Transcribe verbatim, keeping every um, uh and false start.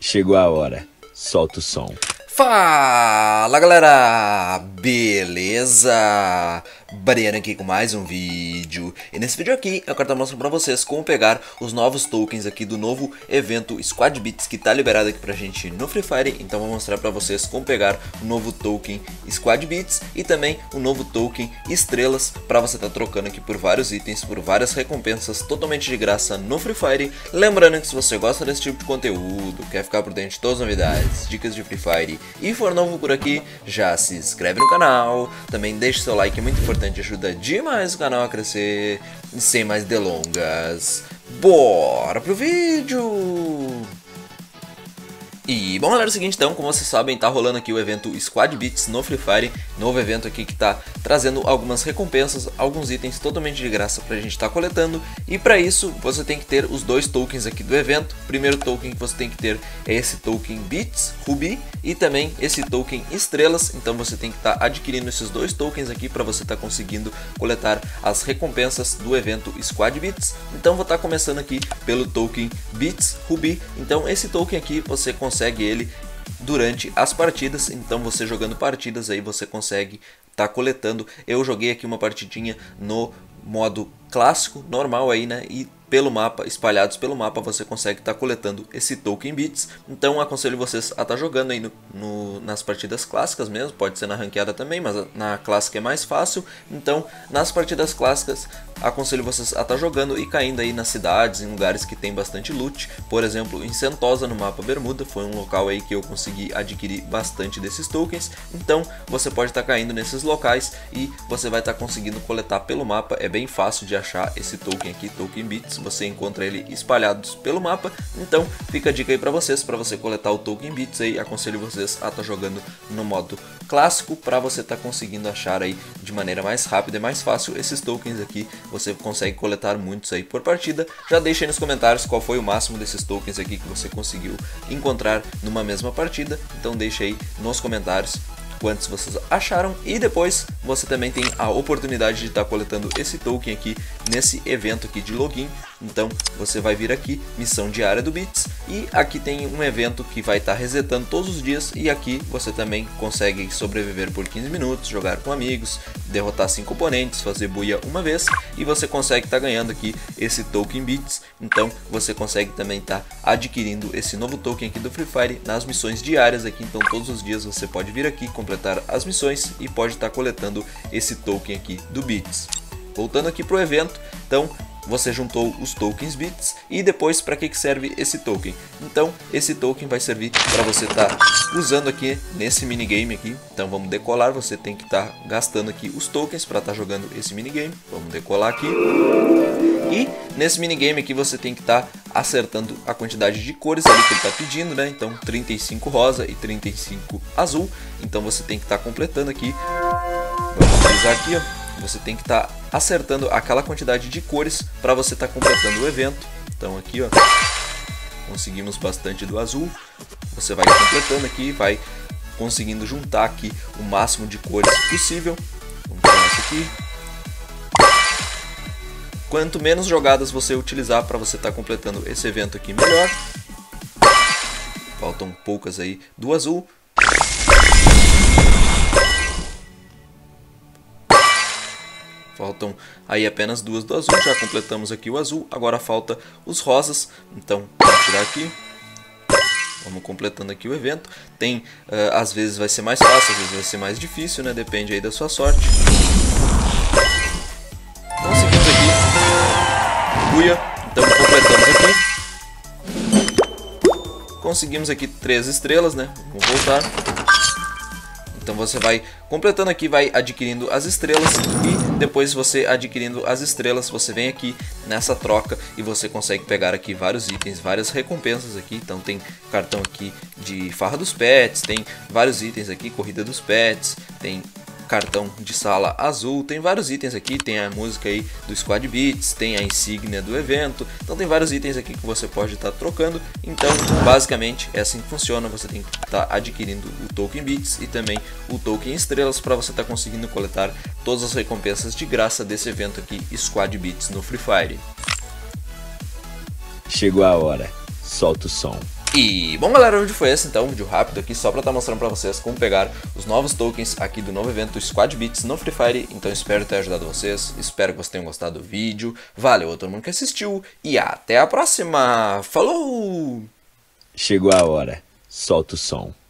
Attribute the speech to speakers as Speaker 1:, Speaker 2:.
Speaker 1: Chegou a hora, solta o som.
Speaker 2: Fala galera, beleza? Bariano aqui com mais um vídeo. E nesse vídeo aqui eu quero estar mostrando pra vocês como pegar os novos tokens aqui do novo evento Squad Beats que tá liberado aqui pra gente no Free Fire. Então vou mostrar pra vocês como pegar o novo token Squad Beats e também o novo token Estrelas, pra você estar trocando aqui por vários itens, por várias recompensas totalmente de graça no Free Fire. Lembrando que se você gosta desse tipo de conteúdo, quer ficar por dentro de todas as novidades, dicas de Free Fire e for novo por aqui, já se inscreve no canal, também deixa seu like, é muito importante, ajuda demais o canal a crescer. E sem mais delongas, bora pro vídeo! E bom galera, é o seguinte, então, como vocês sabem, tá rolando aqui o evento Squad Beats no Free Fire, novo evento aqui que tá trazendo algumas recompensas, alguns itens totalmente de graça pra gente tá coletando, e pra isso você tem que ter os dois tokens aqui do evento. O primeiro token que você tem que ter é esse token Beats Ruby e também esse token Estrelas, então você tem que estar tá adquirindo esses dois tokens aqui pra você tá conseguindo coletar as recompensas do evento Squad Beats. Então vou estar tá começando aqui pelo token Beats Ruby. Então esse token aqui você consegue consegue ele durante as partidas, então você jogando partidas aí você consegue estar tá coletando. Eu joguei aqui uma partidinha no modo clássico, normal aí, né, e pelo mapa, espalhados pelo mapa, você consegue estar tá coletando esse token Beats. Então aconselho vocês a estar tá jogando aí no, no, nas partidas clássicas mesmo, pode ser na ranqueada também, mas na clássica é mais fácil. Então nas partidas clássicas aconselho vocês a estar tá jogando e caindo aí nas cidades, em lugares que tem bastante loot. Por exemplo, em Sentosa no mapa Bermuda, foi um local aí que eu consegui adquirir bastante desses tokens. Então você pode estar tá caindo nesses locais e você vai estar tá conseguindo coletar pelo mapa. É bem fácil de achar esse token aqui, token Beats. Você encontra ele espalhados pelo mapa, então fica a dica aí pra vocês, para você coletar o token Beats aí, aconselho vocês a estar tá jogando no modo clássico, para você estar tá conseguindo achar aí de maneira mais rápida e mais fácil esses tokens aqui. Você consegue coletar muitos aí por partida. Já deixa aí nos comentários qual foi o máximo desses tokens aqui que você conseguiu encontrar numa mesma partida, então deixa aí nos comentários quantos vocês acharam, e depois você também tem a oportunidade de estar tá coletando esse token aqui nesse evento aqui de login. Então você vai vir aqui, missão diária do Beats, e aqui tem um evento que vai estar tá resetando todos os dias, e aqui você também consegue sobreviver por quinze minutos, jogar com amigos, derrotar cinco oponentes, fazer buia uma vez, e você consegue estar tá ganhando aqui esse token Beats. Então você consegue também estar tá adquirindo esse novo token aqui do Free Fire nas missões diárias aqui. Então todos os dias você pode vir aqui completar as missões e pode estar tá coletando esse token aqui do Beats. Voltando aqui pro evento, então você juntou os tokens Beats, e depois para que que serve esse token? Então esse token vai servir para você estar tá usando aqui nesse minigame aqui. Então vamos decolar, você tem que estar tá gastando aqui os tokens para estar tá jogando esse minigame. Vamos decolar aqui. E nesse minigame aqui você tem que estar tá acertando a quantidade de cores ali que ele está pedindo, né? Então trinta e cinco rosa e trinta e cinco azul. Então você tem que estar tá completando aqui. Vamos utilizar aqui, ó. Você tem que estar tá acertando aquela quantidade de cores para você estar tá completando o evento. Então aqui, ó, conseguimos bastante do azul. Você vai completando aqui, vai conseguindo juntar aqui o máximo de cores possível. Vamos pegar essa aqui. Quanto menos jogadas você utilizar para você estar tá completando esse evento aqui, melhor. Faltam poucas aí do azul. Faltam aí apenas duas do azul, já completamos aqui o azul, agora falta os rosas. Então vamos tirar aqui, vamos completando aqui o evento. Tem, uh, às vezes vai ser mais fácil, às vezes vai ser mais difícil, né? Depende aí da sua sorte. Conseguimos aqui, buia, então completamos aqui. Conseguimos aqui três estrelas, né? Vamos voltar. Então você vai completando aqui, vai adquirindo as estrelas, e depois você adquirindo as estrelas, você vem aqui nessa troca e você consegue pegar aqui vários itens, várias recompensas aqui. Então tem cartão aqui de farra dos pets, tem vários itens aqui, corrida dos pets, tem cartão de sala azul, tem vários itens aqui, tem a música aí do Squad Beats, tem a insígnia do evento, então tem vários itens aqui que você pode estar tá trocando. Então basicamente é assim que funciona, você tem que estar tá adquirindo o token Beats e também o token Estrelas para você estar tá conseguindo coletar todas as recompensas de graça desse evento aqui, Squad Beats no Free Fire.
Speaker 1: Chegou a hora, solta o som.
Speaker 2: E, bom galera, o vídeo foi esse então, um vídeo rápido aqui só pra estar mostrando pra vocês como pegar os novos tokens aqui do novo evento Squad Beats no Free Fire. Então espero ter ajudado vocês, espero que vocês tenham gostado do vídeo, valeu a todo mundo que assistiu e até a próxima, falou!
Speaker 1: Chegou a hora, solta o som.